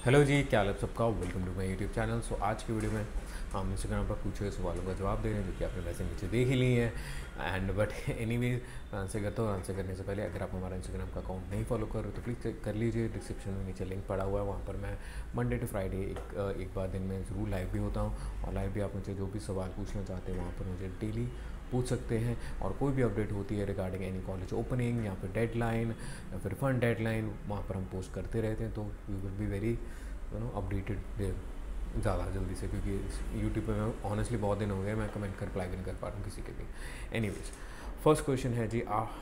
Hello जी, क्या हाल है सबका। Welcome to my YouTube channel. So आज की वीडियो में हम इंस्टाग्राम पर पूछे हुए सवालों का जवाब दे रहे हैं, जो कि आपने वैसे नीचे देख ही ली है। एंड बट एनीवेज मैं आंसर करता हूँ। आंसर करने से पहले अगर आप हमारा इंस्टाग्राम का अकाउंट नहीं फॉलो कर रहे तो प्लीज़ कर लीजिए। डिस्क्रिप्शन में नीचे लिंक पड़ा हुआ है, वहाँ पर मैं मंडे टू फ्राइडे एक बार दिन में ज़रूर लाइव भी होता हूँ। और लाइव भी आप मुझे जो भी सवाल पूछना चाहते हैं वहाँ पर मुझे डेली पूछ सकते हैं। और कोई भी अपडेट होती है रिगार्डिंग एनी कॉलेज ओपनिंग या फिर डेडलाइन या फिर फंड डेडलाइन, वहाँ पर हम पोस्ट करते रहते हैं। तो we will be very updated देर ज़्यादा जल्दी से, क्योंकि यूट्यूब पे मैं ऑनेस्टली बहुत दिन हो गए मैं कमेंट कर रिप्लाई भी नहीं कर पा रहा हूँ किसी के भी। एनीवेज, फर्स्ट क्वेश्चन है जी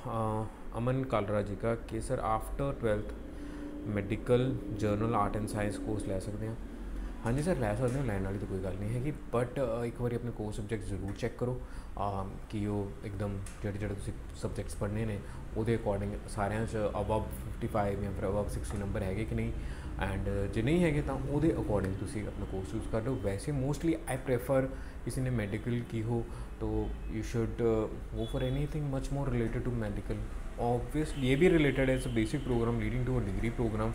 अमन कालरा जी का कि sir after 12th medical general art and science course ले सकते हैं। हाँ जी सर, लै सकते हो, लैन वाली तो कोई गल नहीं है कि बट एक बार अपने कोर्स सब्जेक्ट जरूर चेक करो कि वो एकदम जेह्ड़े सब्जेक्ट्स पढ़ने ने ਉਹਦੇ अकॉर्डिंग सारे अबव 55 या फिर अबव 60 नंबर है कि नहीं। एंड जो नहीं है तो वो अकॉर्डिंग तुम अपना कोर्स चूज़ कर लो। वैसे मोस्टली आई प्रेफर किसी ने मेडिकल की हो तो you should go for anything much more related to medical. Obviously ये भी रिलेटेड है, it's a basic program leading to a degree program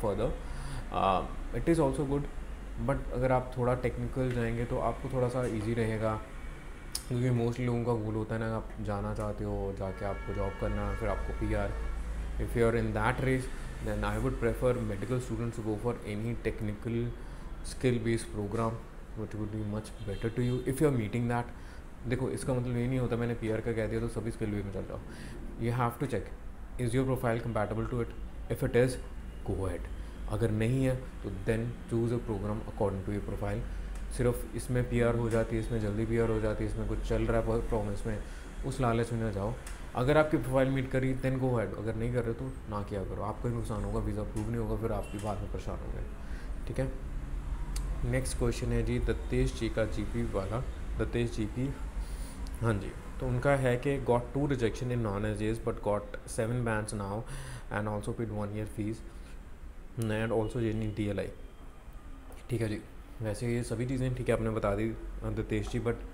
further. It is also good. But अगर आप थोड़ा टेक्निकल जाएंगे तो आपको थोड़ा सा इजी रहेगा, क्योंकि मोस्टली लोगों का गोल होता है ना, आप जाना चाहते हो, जाके आपको जॉब करना, फिर आपको PR. If you are in that race then I would prefer medical students go for any technical skill based program which would be much better to you if you are meeting that. देखो, इसका मतलब ये नहीं होता मैंने PR का कह दिया तो सभी स्किल वे में चल जाओ। You have to check is your profile compatible to it. If it is, go ahead. अगर नहीं है तो then choose a program according to your profile. सिर्फ इसमें पीआर हो जाती है, इसमें जल्दी पीआर हो जाती है, इसमें कुछ चल रहा है प्रॉमिस में, उस लालच में ना जाओ। अगर आपकी प्रोफाइल मीट करी देन गो अहेड, अगर नहीं कर रहे तो ना किया करो। आपका ही नुकसान होगा, वीज़ा अप्रूव नहीं होगा, फिर आप भी बाद में परेशान होंगे। ठीक है। नेक्स्ट क्वेश्चन है जी दत्तेश जी का, जीपी वाला दत्तेश जीपी। हाँ जी, तो उनका है कि got 2 rejection in non ages but got 7 bands now and also paid 1 year fees and also जेनी DLI। ठीक है जी, वैसे ये सभी चीज़ें ठीक है आपने बता दी Dattesh ji, but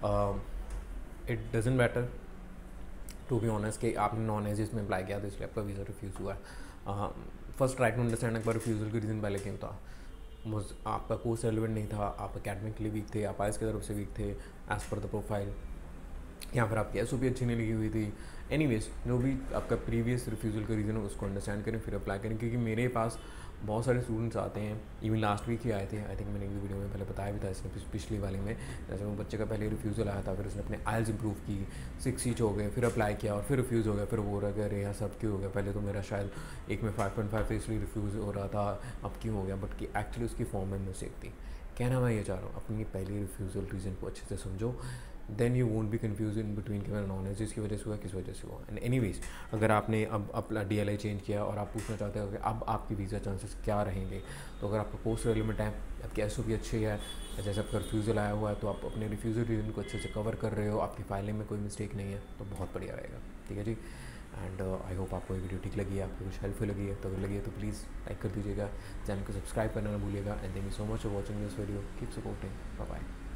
it doesn't matter to be honest कि आपने नॉन एजेस में अप्लाई किया तो इसलिए आपका वीज़ा रिफ्यूज़ हुआ है। फर्स्ट ट्राई टू अंडरस्टैंड एक बार रिफ्यूज़ल का रीज़न पहले क्यों था। आपका कोर्स रेलिवेंट नहीं था, आप अकेडमिकली वीक थे, आप आइस की तरफ से वीक थे एज़ पर द प्रोफाइल, या फिर आपकी एस अच्छी नहीं लगी हुई थी। एनीवेज, जो भी आपका प्रीवियस रिफ्यूज़ल का रीज़न है उसको अंडरस्टैंड करें फिर अप्लाई करें, क्योंकि मेरे पास बहुत सारे स्टूडेंट्स आते हैं, इवन लास्ट वीक ही आए थे। आई थिंक मैंने एक वीडियो में पहले बताया भी था इसने पिछली वाली में, जैसे वो बच्चे का पहले रिफ्यूज़ल आया था, फिर उसने अपने आइल्स इंप्रूव की, 6 ईच हो गए, फिर अप्लाई किया और फिर रिफ्यूज़ हो गया। फिर वो रह गया, अरे यार सब क्यों हो गया, पहले तो मेरा शायद एक में 5.5 थे इसलिए रिफ्यूज़ हो रहा था, अब क्यों हो गया। बट कि एक्चुअली उसकी फॉर्म में मिस्टेक थी। कहना मैं ये चाह रहा हूँ, अपनी पहली रिफ्यूज़ल रीज़न को अच्छे से समझो, then you won't be confuse in between कि मेरा नॉन एज इसकी वजह से हुआ, किस वजह से हुआ। एंड एनीवेज, अगर आपने अब अपना DLI चेंज किया और आप पूछना चाहते हो कि अब आपकी वीज़ा चांसेस क्या रहेंगे, तो अगर आपका पोस्ट रेलिवेंट है, आपकी SOP अच्छी है, जैसे आपका रिफ्यूज़ल आया हुआ है, तो आप अपने रिफ्यूज़ल रीजन को अच्छे से कवर कर रहे हो, आपकी फाइलिंग में कोई मिस्टेक नहीं है, तो बहुत बढ़िया रहेगा। ठीक है जी। एंड आई होप आपको ये वीडियो ठीक लगी है, आपको कुछ हेल्पफुल लगी है। तो अगर लगी है तो प्लीज़ लाइक कर दीजिएगा, चैनल को सब्सक्राइब करना ना भूलिएगा। And thank you so much for watching this video, keep supporting, bye bye.